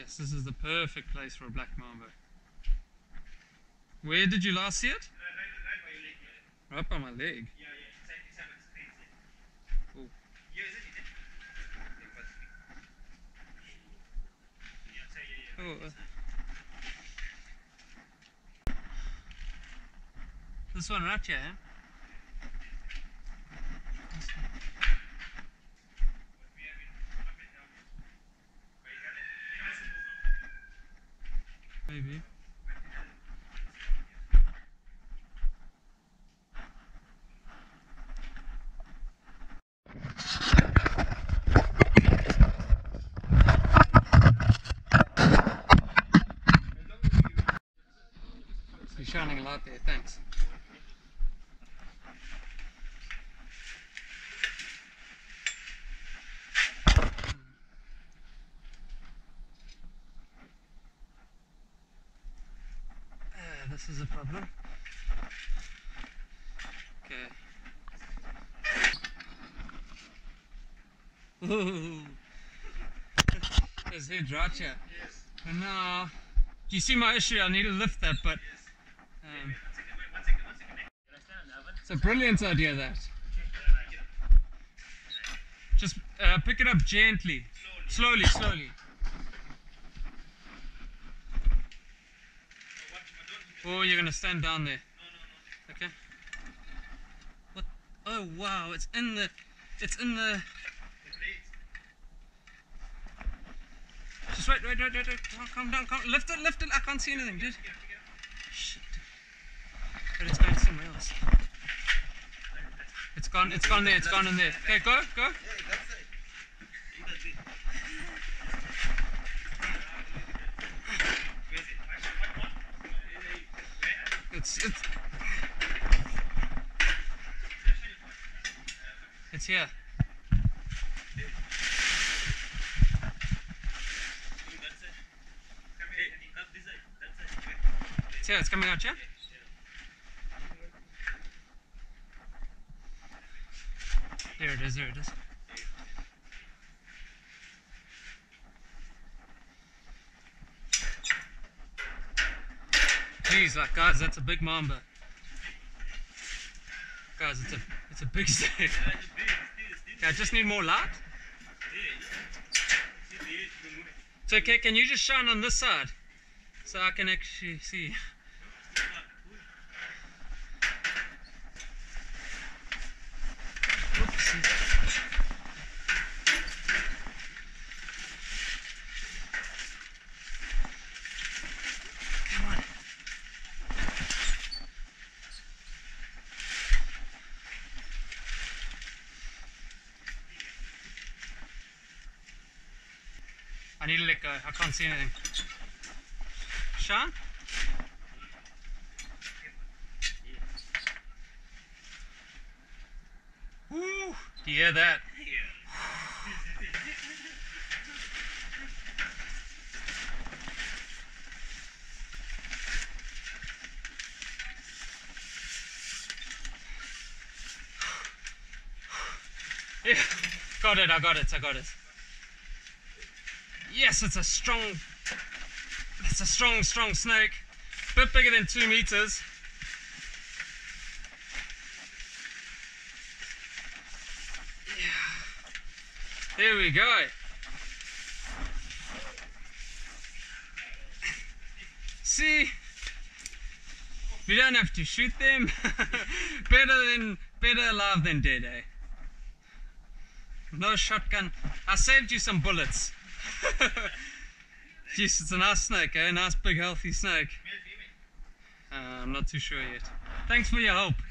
Yes, this is the perfect place for a black mamba. Where did you last see it? Right by my leg. Cool. Oh, this one right here. Maybe. You're shining a light there, thanks. This is a problem. Okay. Ooh. There's head right here. Yes. And now, do you see my issue? I need to lift that, but it's a brilliant idea that. Just pick it up gently. Slowly. Oh, you're gonna stand down there. Okay. What? Oh wow! It's in the. Just wait. Calm down. Lift it. I can't see anything, dude. Shit. But it's going somewhere else. It's gone there. It's gone in there. Okay, go. It's here. It's here, it's coming out, yeah? There it is. Jeez, like, guys, that's a big mamba. Guys, it's a big snake. Okay, I just need more light. So, okay, can you just shine on this side so I can actually see? Oopsie. Come on. I need to let go. I can't see anything. Sean? Woo! Do you hear that? Yeah. Got it, I got it. Yes, it's a strong snake. Bit bigger than 2 meters. Yeah. There we go. See? We don't have to shoot them. better alive than dead, eh? No shotgun. I saved you some bullets. Jeez, it's a nice snake, eh? Nice big healthy snake. I'm not too sure yet. Thanks for your help.